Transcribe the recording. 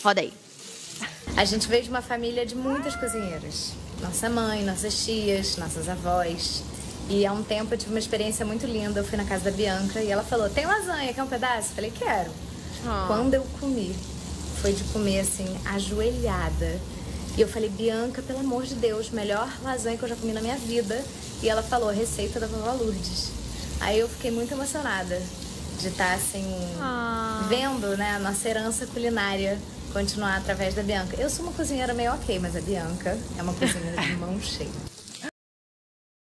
Roda aí. A gente veio de uma família de muitas cozinheiras. Nossa mãe, nossas tias, nossas avós. E há um tempo eu tive uma experiência muito linda. Eu fui na casa da Bianca e ela falou: tem lasanha, quer um pedaço? Eu falei: quero. Quando eu comi, foi de comer assim, ajoelhada. E eu falei: Bianca, pelo amor de Deus, melhor lasanha que eu já comi na minha vida. E ela falou: receita da vovó Lourdes. Aí eu fiquei muito emocionada de estar assim, vendo, né, a nossa herança culinária continuar através da Bianca. Eu sou uma cozinheira meio ok, mas a Bianca é uma cozinheira de mão cheia.